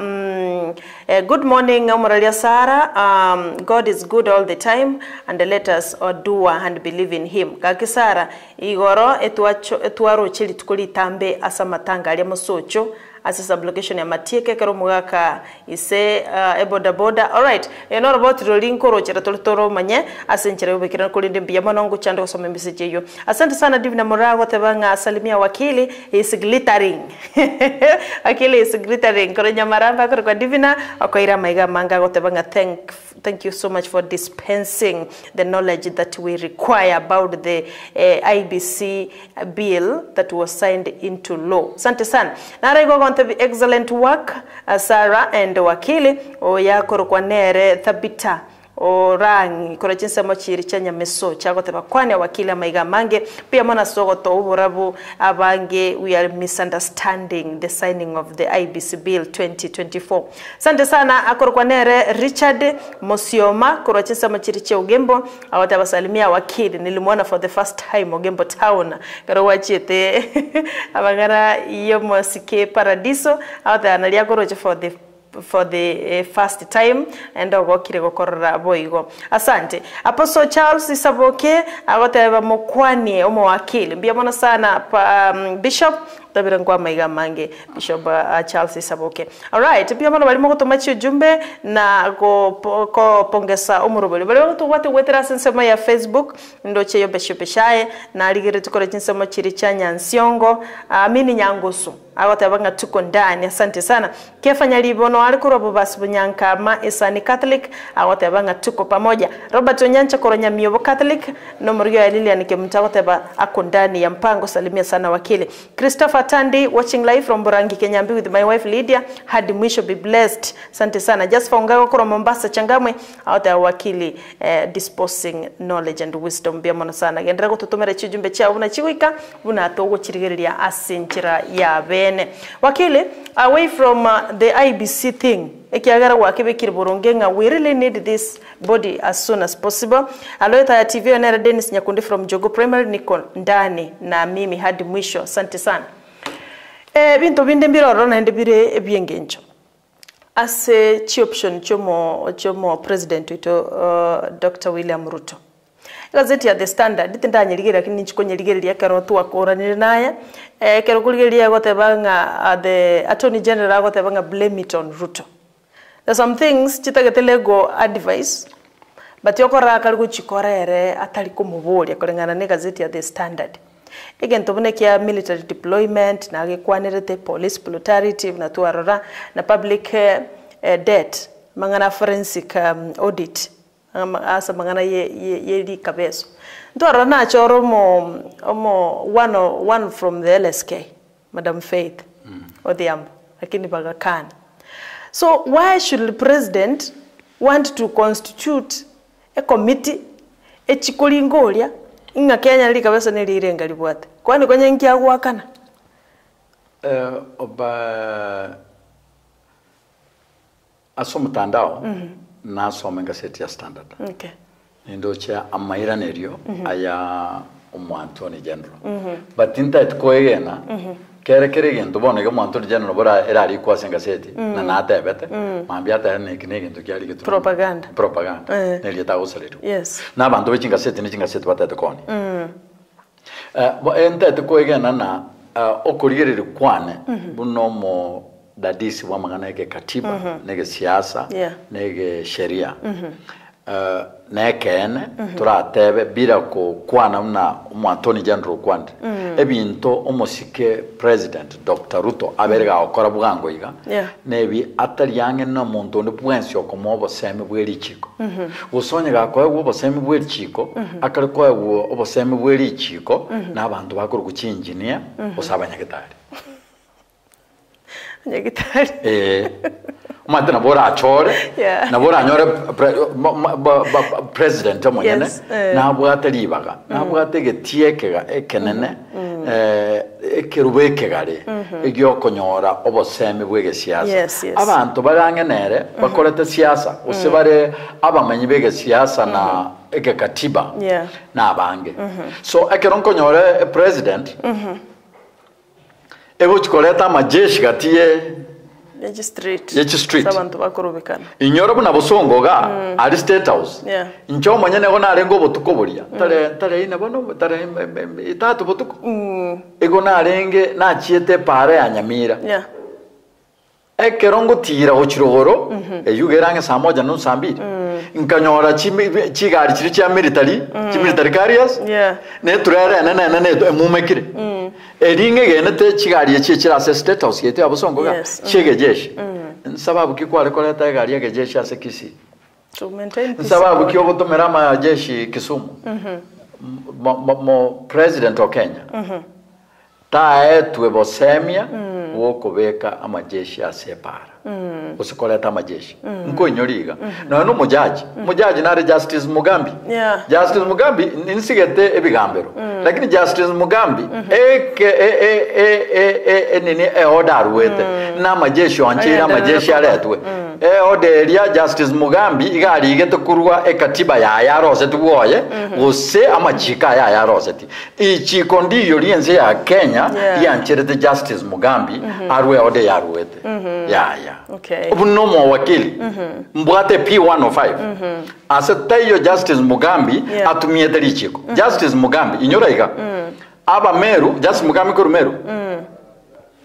good morning Muralia Sara. God is good all the time, and let us do and believe in him. Kakisara igoro etuaro chili tukuli tambe asa matanga ali musocho asa sublocation ya matieke kero mugaka ise eboda boda. All right, not about rolling koro chera toltoro manye asenchera ubekira kulinde mbia manongo chando kusoma message hiyo. Asante sana Divina Murago tebanga salimia Wakili is glittering. Wakili is glittering koro nyamaramba koro kwa Divina akoira maiga manga gotebanga thank you so much for dispensing the knowledge that we require about the IBC bill that was signed into law. Asante sana. Narego excellent work Sarah and Wakili oyakoro kwa nere thabita orangi kora chinsa mochiri chanya meso chago teba kwane Wakili maiga mange pia mona sogo to uburabu abange we are misunderstanding the signing of the IBC bill 2024. Sante sana akoro kwa nere Richard Mosioma kora chinsa mochiri che Ugembo awataba salimia Wakili nilimwona for the first time Ugembo town karo wachete abangara iyo mosike paradiso awata analia koroje for the first time and ogokire gokorora boigo. Asante Apostle Charles Isaboke agoteba mokwani omo Wakili mbia mona sana Bishop tabira ngwa maiga mange Bishop Charles Isaboke. Alright, pia mano balimo kutumachi ujumbe na ko pongesa umurubuli. Balimo tuwate wetera sensema ya Facebook ndo cheyo Bishop Shaye na aligere tukore chinsema chiri cha Nyansiongo amini Nyangusu. Agote banga tuko ndani. Asante sana. Kefanya libono alikuro bubasi bunyankama Isani Catholic agote banga tuko pamoja. Robert Onyancha koronya Miobo Catholic no muriyo ya Lilian kemutagote ba ako ndani ya mpango. Salimia sana wakili. Christopher Tandi watching live from Burangi Kenyambi with my wife Lydia. Hadi mwisho, be blessed. Asante sana. Just for Ngago kuro Mombasa Changamwe agote wakili disposing knowledge and wisdom bia mono sana. Gendera kututumere chujumbe cha una chiwika una atogo chirigeria asinchira ya bene. Wakili, away from the IBC thing, ekiagara wakibekiri Burongenga, we really need this body as soon as possible. Aloeta ya TV onera Dennis Nyakundi from Jogo Primary niko ndani na mimi hadi mwisho. Asante sana. Binto binde mbiroro na ndibire ebyengenjo. Ase chi option chomo president ito Dr. William Ruto. Gazeti ya The Standard itinda nyirigera lakini nchiko nyirigeria kero tu akoranire naye kero kuligeria gotebanga the Attorney General gotebanga blame it on Ruto. There's some things chitagetelego advice but yokora kali kuchikorere atali kumubuli akolengana ne gazeti ya The Standard. Again tobone kia military deployment na gekwanirete police brutality na tuarora na public debt mangana forensic audit asa mangana ye kabeso ndora na choro one from the LSK Madam Faith Odhiambo lakini bagakana. So why should the president want to constitute a committee echikolingolia inga Kenya li kabesa nilirenga libwate kwani kwenye nkia gwakana oba asomtandao na asoma gazeti ya Standard. Okay. Ndo cha amaira neryo aya Attorney General. But inta etkoegena kere gento bonega Attorney General bora erari kwa gazeti na natebete mambia ta ne kinegento kyali gitu propaganda nelita osalero. Yes. Na bantu bechingaseti ni chingaseti batete koni. Enta etkoegena na okurigere kwane bunomo dadisi wa magana yake katiba nege siasa nege sheria nekene turatebe bira ko kwana na Attorney General kwande ebinto omosike President Dr. Ruto aberega okora bugango iga nebi atari yange na muntu ndi bwensi okomo oboseme bweri chiko usonyega ko oboseme bweri chiko akari ko oboseme bweri chiko na abantu bakuru kuchinjinia osabanyagitari nyagitari Matana bora achore na bora anyore president omonyene na bwateri baga na bwatege tiekega ekenene ekerubekegare egyo konyora oboseme bwege siasa abantu barangenere bakorete siasa usibare abamenyi bege siasa na ege katiba na abange so ekeron konyore president ego chikoleta majeshi gatie street sabantu bakorobekana inyoro buna busongoga ari State House incho manyene go narengo botukoboria tare ina bono tare itatu botuko ego narenge na chiete pare anyamira ekerongo tira ochirogoro eyugerange saa moja no saa mbiri nkanyora chigari chiri cha military carriers ne turere ne mumekire eringe genete chigari echi chirase State House yete abusongoga chege jeshi sababu kikwale koleta gari yake jeshi ase Kisii to maintain peace sababu kiogo tomera ma jeshi Kisumu mo president wa Kenya tae tuebosemia woko beka amajeshi asepara usikoleta amajeshi nko inyoriga no mujaji nare Justice Mugambi Justice Mugambi insigete ebigambero lakini Justice Mugambi nini order wete na amajeshi wanchira amajeshi aletwe oderia Justice Mugambi igari igete kurwa ekatiba ya rose tuwoye use amachika ya rose ti ichiko ndiyo lienze ya Kenya yancherete Justice Mugambi arwe ode ya ruwete okay obunomo wakili mbwate P105 asetayo Justice Mugambi atumiete lichiko Justice Mugambi inyoraiga aba Meru Justice Mugambi ko Meru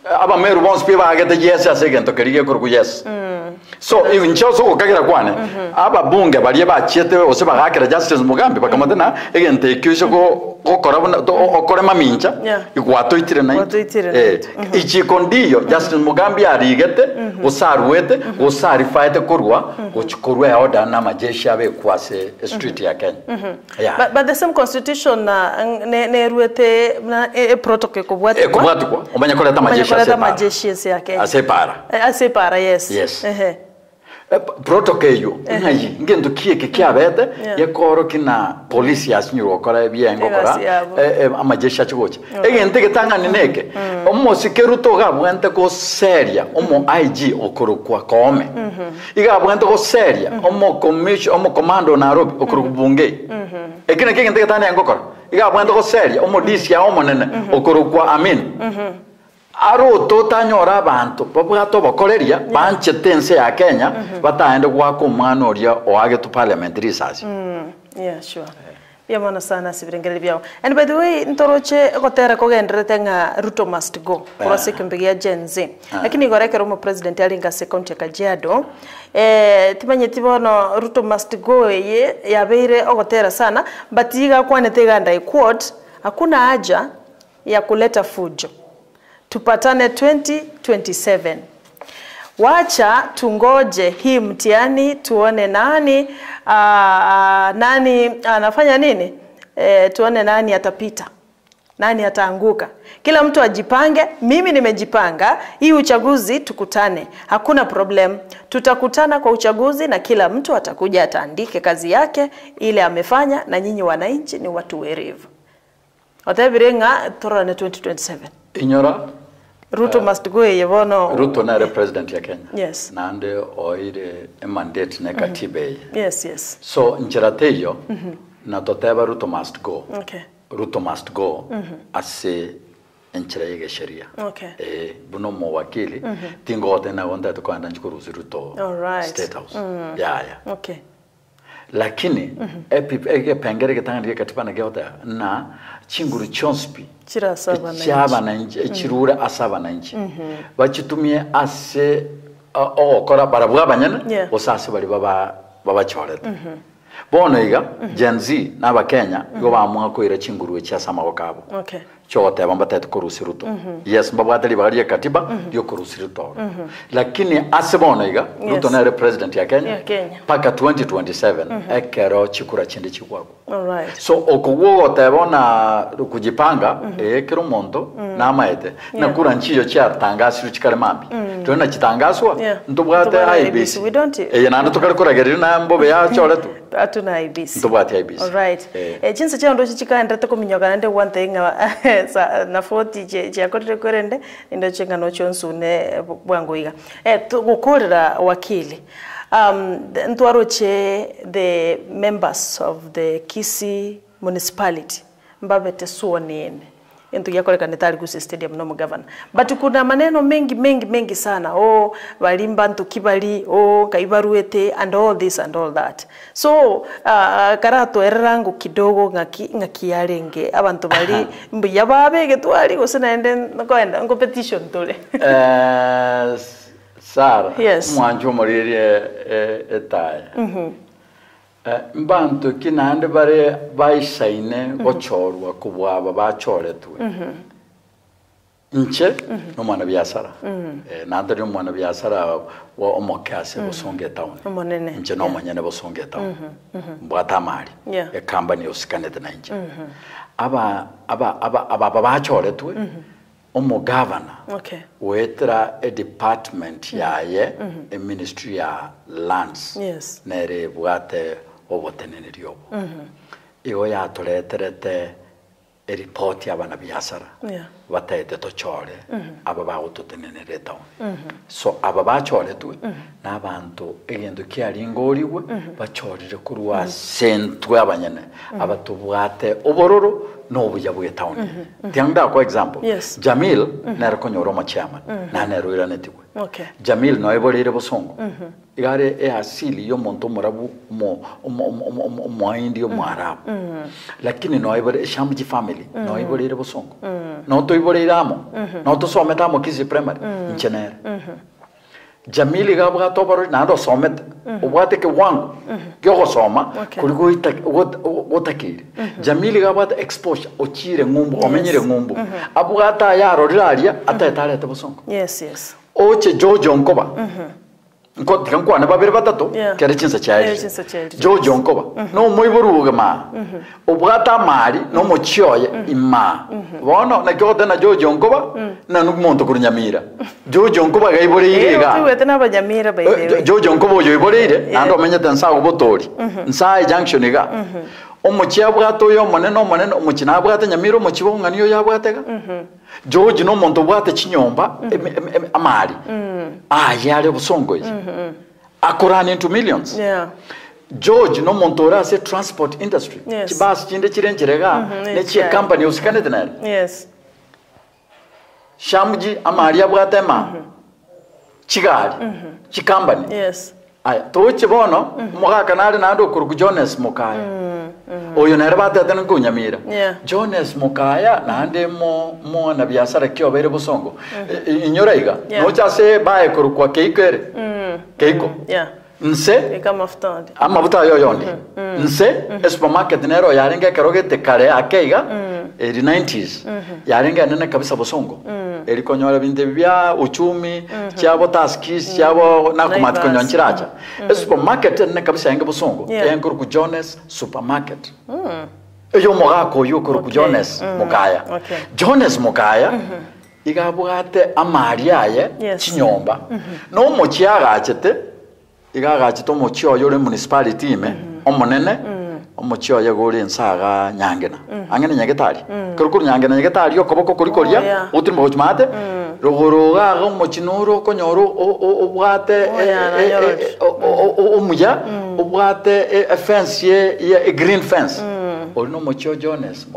aba meru bonse pe bagete yes asegento kerige kurgu yes so even choso okagira kwane aba bunge bali bachete ose bagakira Justice Mugambi bakamatena egente kyusho ko okora okore mamincha igwato itire na ichi kondiyo Justice Mugambi arigete osarwete osarifaite kurwa ochikorwa ya order na majeshi abe kwase street ya Kenya but the same constitution ne ruete protocol kubwatwa omanya koleta majeshi ya Kenya asepara yes protocol yo ngai ngendo kieke kiabete yekoro kina police yasinyuro kora byengo kora amajeshi achigoche egente getanga nineke omosikeru to gabwente ko seria omo IG okorokwa kome igabwente ko seria omo commission omo commando Nairobi okorokubunge ekine kegente getanga ngokora igabwente ko seria omo DC ya omo nene okorokwa amin aro totanyora abantu babwato bakoreria banchetense ya Kenya bataende gwako umwana oria oage to parliamentary sasi yeah sure yamana sana sibirengere byao and by the way ntoroche gotera kogenderete nga Ruto must go kurase kimbigia Gen Z lakini gorekera mu president alinga second Kajiado timanye tibono Ruto must go ye yabeire ogotera sana but yiga kwanete ganda quote hakuna haja ya kuleta fujo tupatane 2027 wacha tungoje hii mtihani tuone nani anafanya nini tuone nani atapita nani ataanguka kila mtu ajipange mimi nimejipanga hii uchaguzi tukutane hakuna problem tutakutana kwa uchaguzi na kila mtu atakuja ataandike kazi yake ile amefanya na nyinyi wananchi ni watu werevu watabirenga torane 2027 inyora Ruto must go yevono Ruto na president ya Kenya yes nande oire mandate na katibe yes so njirateyo na toteba Ruto must go okay Ruto must go ase enchira yege sheria okay buno mo wakili tingote na wanda to kwanda nchikuruzi Ruto State House yeah okay lakini pengere ketanga katiba na geota na chinguru chonspi chaba na nje chirura asaba na nje bachitumie ase kora barabwa banyana osase bali baba chorete bono iga Gen Z n'aba Kenya go bamwa ko ira chinguru cha sama kabo okay chote bambata kurusi Ruto yes mbabwatali bali katiba yo kurusi Ruto lakini ase bono iga Ruto na president ya Kenya paka 2027 ekero chikura chindi chikwako alright so okugwo tebona kujipanga ekero mondo na maete na kura nchiyo cha tangasiru chikale mambi tuna chitangazwa ndubwate IBC nando tukale kuragerira na mbobe ya choletu atuna IBC ndubwate IBC alright jinsi cha ndo chikaenda to kuminyoga nande one thing na 40 je akorere korende ndo chenga no chonsune bwangoiga gukorera wakili ntwaroche the members of the Kisii municipality mbabete suonene into yakoleka netali ku stadium no governor but kuna maneno mengi sana balimba ntukibali kaibaruete and all this and all that so karato erangu kidogo ngaki yarenge abantu bali mbuya babege twali gusinaende ngoenda competition tole Sara mwanjo moririe etaya mbantu kinande bare baishaine gochorwa kubwaba bachoretwe nche no mwana byasara nande no mwana byasara wa omokase bosonge town nche no manyane bosonge town bwatamari e company usikanete na nche aba bachoretwe omo governor wetra a department yaye a ministry ya lands nere bwate obotenene ryobo iyo ya toleterete a report y'abana byasara batete to chore aba bagutotenene reta so aba bachore tu n'abantu egendo kyalingoriwe bachorire kurwa sentwe abanyene abatubwate obororo no buya bwe town tianga kwa example Jamil narakonyoro ma chairman na naruira netikwe Jamil no ebolire bosongo igare e asili yo monto morabu mo indi yo mwarabu lakini no ebole shamji family no ebolire bosongo no to ibore iramo no to someta amo kisi primary inchenere Jamili gabwa tobaro na ndo someta ubwate ke wangu kyo gosoma kuliko gotakire Jamili gabwa exposure ochire ngumbu omenyere ngumbu abwata yaro riraria atetare tebosongo yes oche George Onkoba Nko tikankuwa na babiri batatu kere chinsa chairi George Onkoba no moiburuge ma ubwata mari no mochioye ima bono na kyote na George Onkoba na numonto kurunyamira George Onkoba gaibore iriga tuwete na banyamira baide George Onkoba yo ibore ire ando menyete nsa ubotori nsa junction iga omuchia bwato yo moneno omuchina bwate nyamiro mochibonga niyo yabwatega George no monto bwate chinyomba amari yale busongo akorana into millions George no montora se transport industry chibas chinde chirenjerega ne chi company usikane tena Shamji amari bwate ma chigari chi company to chibono mugaka nari nando kurugu Jones Mukaya oyo nerabate atana kunyamira Jones Mukaya nande mo na biasara kyo bere busongo inyoraiga no chase bae kurukwa keiko nse ekamaftandi amavuta yo yondi nse supermarket nero yarenga karogete kare akeiga 90s yarenga nene kabisa busongo eri konyora binde bya uchumi cyabo taskis cyabo nakumat konyonchiracha supermarket nene kabisa yenge busongo yengo ku Jones supermarket eyo mogako yo ku Jones Mukaya Jones Mukaya igabwate amari yaye chinyomba no mochiaga achete igaga chito mochio yore municipality ime omonene omochio yagore nsaga nyangena angene nyagetari kurukuru nyangena okoboko kurikoria utirimo hochmate rogoroga omochinoro konyoro obwate omuya obwate a fence ye green fence olino mochio Jones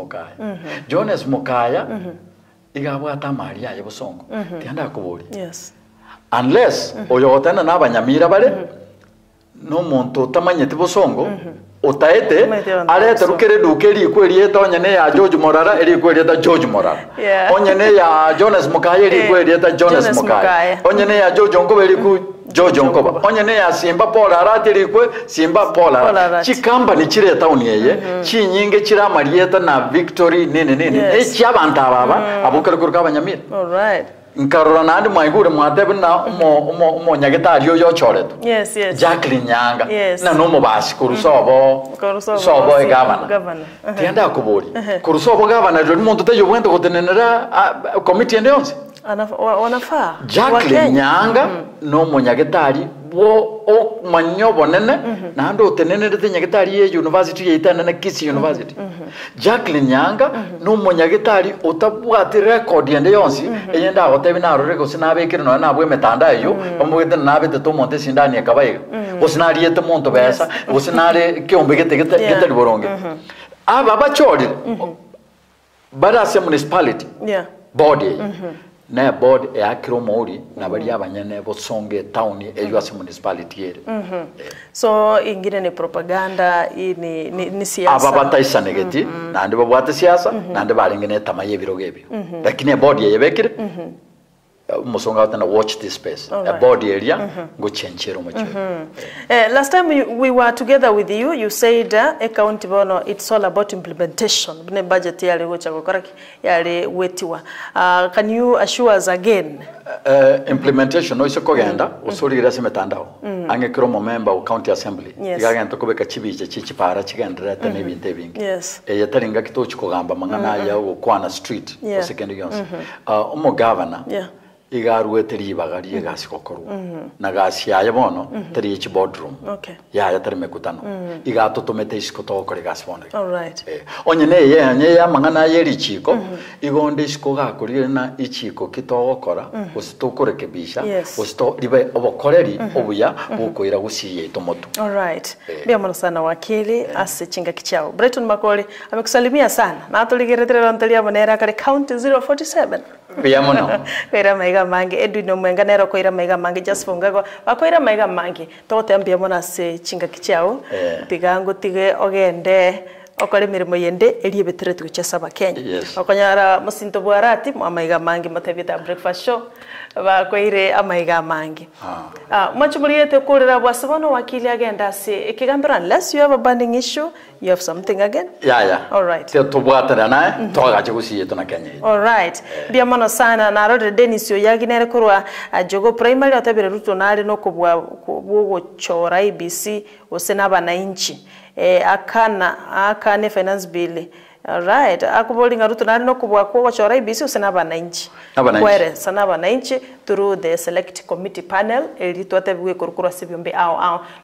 Mukaya igabwata Maria yebosongo tianda kubori unless oyotana nabanyamira bare no monto tamanyete bosongo otaete arete rukere dukeri kweri etonya ne ya George Morara eri kweri eta George Morara onyene ya Jones Mukaya eri kweri eta Jones Mukaya onyene ya George Onkoba eri ku George Onkoba onyene ya Simba Paul Arati eri kwe Simba Paul Arati chikamba ni chire town yeye chinyinge chira Marieta na Victory nene cyabanta baba abukara kuruka abanyamira all right nkarora nandi mwaigure mwatebe na umo nyagetari yo choreto Jacqueline Nyanga na no mubasi kurusobo governor tienda kuburi kurusobo governor ro muntu teyo bwento gotenenera committee ndionse wanafa Jacqueline Nyanga no monyagetari wo manyobo nene na ndo tenenere te nyagetari ye university ye itana na Kisi University Jacqueline Nyanga no monyagetari otabwati record yende yonsi eyenda gotebi na rorego sinabekire no nabwe metanda yo omugete nabete to monte sindani akabaye osinari yete monto besa osinari kyombe gete boronge aba bachori barase municipality body na board ya Kiromori na bali abanyane bosonge town eyo ase municipality yere so ingine ni propaganda ni siasa aba bataisa negati nande babwate siasa nande balingene tamaye birogebyo lakini board yebekire musonga utana watch this space a board area go chenchero mucho last time we were together with you you said account bono it's all about implementation ne budget yale gocha gokoraki yale wetiwa can you assure us again implementation no isoko genda usorira semetandao ange kromo member of county assembly igagenda kubeka chibije chichipara chigendera tane binte bingi yataringa kitochi kugamba mangana ya ukwana street second yons umo governor igaruwe teri bagari gasi kokoro na gasi ya bono teri chi boardroom ya teri mekutano igato tomete iskoto kore gasi bono all right onyene ye ya mangana yeri chiko igonde isko ga kuri na ichiko kitogokora usitokurekebisha usito libe obokoreri obuya bukoira gusiye tomoto all right bia sana wakili asichinga kichao Brighton Makoli amekusalimia sana na atuligeretera ntalia bonera kare county 047 bia mono kwera maiga mangi Edwin Mwenga nero kwera maiga mangi just fungago bakwera maiga mangi tote ambia mona se chinga kichao tigango tige ogende okore mirimo yende eri beteretu chesa bakenya Yes. okonyara musinto bwarati amaiga mangi matebita breakfast show bakoire amaiga mangi mwachumuriete kurira bwasabono wakili agenda se ikigambira unless you have a burning issue you have something again all right tubwatana naye twagache gusiye tuna Kenya all right bia mono sana na rode Dennis yoyaginere kurwa jogo primary atabire ruto nari no kubwa chora IBC osena bananchi akane finance bill. All right, akubolinga ruto nari no kubwa ko chora IBC osena bananchi kwere sana bananchi through the select committee panel eri twatebwe kurukura sibyombe ao